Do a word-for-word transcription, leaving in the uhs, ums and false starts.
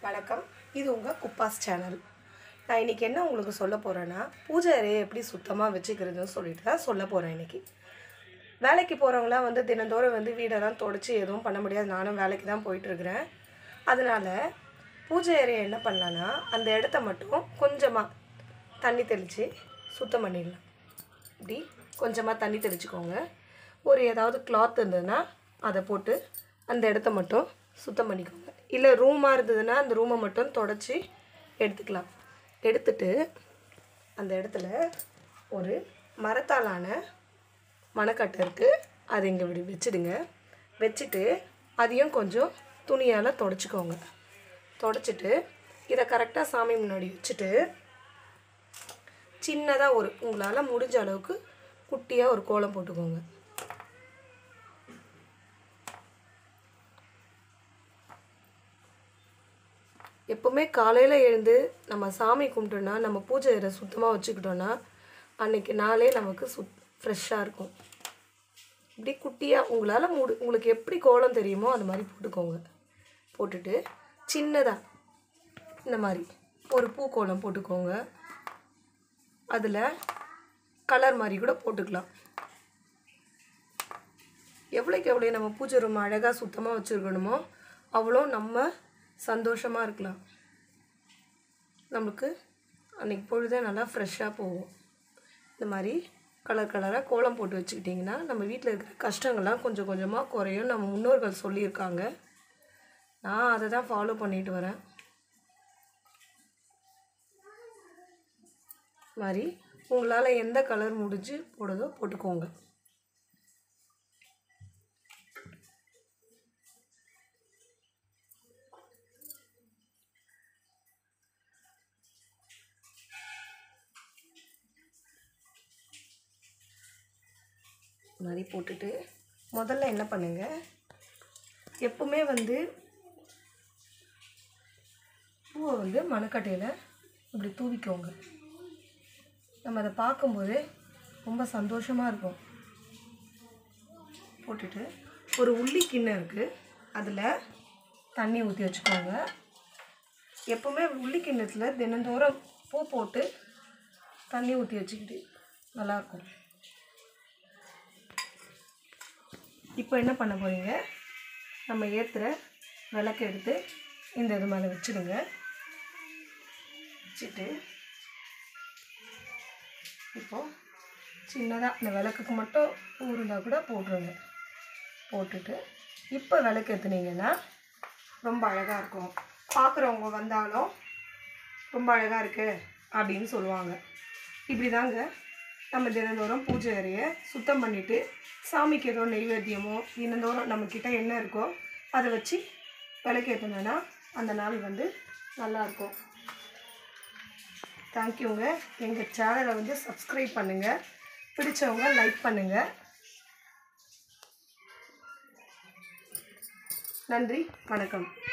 வணக்கம். இது உங்கள் குப்பாஸ் சேனல். நான் இன்றைக்கி என்ன உங்களுக்கு சொல்ல போகிறேன்னா, பூஜை அறையை எப்படி சுத்தமாக வச்சுக்கிறதுன்னு சொல்லிட்டு தான் சொல்ல போகிறேன். இன்றைக்கி வேலைக்கு போகிறவங்களாம் வந்து தினந்தோறும் வந்து வீடெல்லாம் தொடச்சி எதுவும் பண்ண முடியாது. நானும் வேலைக்கு தான் போயிட்டுருக்கிறேன். அதனால் பூஜை அறையை என்ன பண்ணலான்னா, அந்த இடத்த மட்டும் கொஞ்சமாக தண்ணி தெளித்து சுத்தம் பண்ணிடலாம். இப்படி கொஞ்சமாக தண்ணி தெளிச்சுக்கோங்க. ஒரு ஏதாவது கிளாத் இருந்ததுன்னா அதை போட்டு அந்த இடத்த மட்டும் சுத்தம் பண்ணிக்கோங்க. இல்லை ரூமாக இருந்ததுன்னா அந்த ரூமை மட்டும் தொடச்சி எடுத்துக்கலாம். எடுத்துட்டு அந்த இடத்துல ஒரு மரத்தாலான மணக்கட்டை இருக்குது, அதை இங்கே இப்படி வச்சுடுங்க. வச்சுட்டு அதையும் கொஞ்சம் துணியால் தொடச்சிக்கோங்க. தொடச்சிட்டு இதை கரெக்டாக சாமி முன்னாடி வச்சுட்டு சின்னதாக ஒரு உங்களால் முடிஞ்ச அளவுக்கு குட்டியாக ஒரு கோலம் போட்டுக்கோங்க. எப்போவுமே காலையில் எழுந்து நம்ம சாமி கும்பிட்டோன்னா, நம்ம பூஜை அறை சுத்தமாக வச்சுக்கிட்டோன்னா அன்றைக்கி நாளே நமக்கு சுத் ஃப்ரெஷ்ஷாக இருக்கும். இப்படி குட்டியாக உங்களால் முடி உங்களுக்கு எப்படி கோலம் தெரியுமோ அது மாதிரி போட்டுக்கோங்க. போட்டுட்டு சின்னதாக இந்த மாதிரி ஒரு பூக்கோலம் போட்டுக்கோங்க. அதில் கலர் மாதிரி கூட போட்டுக்கலாம். எவ்வளோக்கு எவ்வளோ நம்ம பூஜை ரூம் அழகாக சுத்தமாக வச்சுருக்கணுமோ அவ்வளோ நம்ம சந்தோஷமாக இருக்கலாம். நமக்கு அன்றைக்கி பொழுதே நல்லா ஃப்ரெஷ்ஷாக போகும். இந்த மாதிரி கலர் கலராக கோலம் போட்டு வச்சுக்கிட்டிங்கன்னா நம்ம வீட்டில் இருக்கிற கஷ்டங்கள்லாம் கொஞ்சம் கொஞ்சமாக குறையும். நம்ம முன்னோர்கள் சொல்லியிருக்காங்க. நான் அதை தான் ஃபாலோ பண்ணிட்டு வரேன். மாதிரி உங்களால் எந்த கலர் முடிஞ்சு போடுதோ போட்டுக்கோங்க. மாதிரி போட்டுட்டு முதல்ல என்ன பண்ணுங்கள், எப்பவுமே வந்து பூவை வந்து மணக்கட்டையில் இப்படி தூவிக்கோங்க. நம்ம அதை பார்க்கும்போது ரொம்ப சந்தோஷமாக இருக்கும். போட்டுட்டு ஒரு உள்ளி கிண்ணம் இருக்குது, அதில் தண்ணி ஊற்றி வச்சுக்கோங்க. எப்போவுமே உள்ளி கிண்ணத்தில் தினந்தோறும் பூ போட்டு தண்ணி ஊற்றி வச்சுக்கிட்டு நல்லாயிருக்கும். இப்போ என்ன பண்ண போகிறீங்க, நம்ம ஏற்றுற விளக்கு எடுத்து இந்த இது மேலே வச்சுடுங்க. வச்சுட்டு இப்போது சின்னதாக இந்த விளக்குக்கு மட்டும் பூ இருந்தால் கூட போட்டுருங்க. போட்டுட்டு இப்போ விளக்கு ஏற்றுனீங்கன்னா ரொம்ப அழகாக இருக்கும். பார்க்குறவங்க வந்தாலும் ரொம்ப அழகாக இருக்குது அப்படின்னு சொல்லுவாங்க. இப்படி தாங்க நம்ம தினந்தோறும் பூஜை அறையை சுத்தம் பண்ணிவிட்டு சாமிக்கு ஏதோ நெய்வேத்தியமோ தினந்தோறும் நம்மக்கிட்ட என்ன இருக்கோ அதை வச்சு விளக்கேற்றினோன்னா அந்த நாள் வந்து நல்லாயிருக்கும். தேங்க்யூங்க. எங்கள் சேனலை வந்து சப்ஸ்கிரைப் பண்ணுங்கள். பிடிச்சவங்க லைக் பண்ணுங்கள். நன்றி, வணக்கம்.